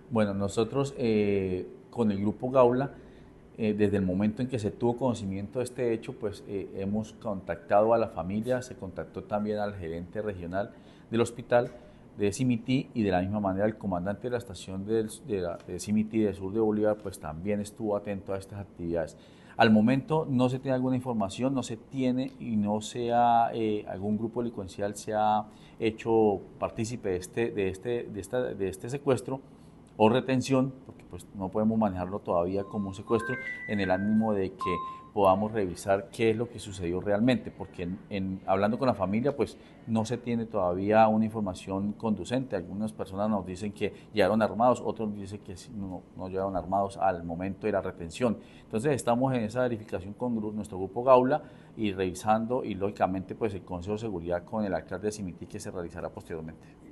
Bueno, nosotros con el Grupo Gaula, desde el momento en que se tuvo conocimiento de este hecho, pues hemos contactado a la familia, se contactó también al gerente regional del hospital de Simití y de la misma manera el comandante de la estación de Simití del sur de Bolívar, pues también estuvo atento a estas actividades. Al momento no se tiene alguna información, no se tiene y no se ha, algún grupo delincuencial se ha hecho partícipe de este secuestro o retención, porque pues no podemos manejarlo todavía como un secuestro, en el ánimo de que podamos revisar qué es lo que sucedió realmente, porque hablando con la familia, pues no se tiene todavía una información conducente. Algunas personas nos dicen que llegaron armados, otros dicen que no llegaron armados al momento de la retención. Entonces estamos en esa verificación con nuestro grupo Gaula y revisando y lógicamente pues el Consejo de Seguridad con el alcalde de Simití que se realizará posteriormente.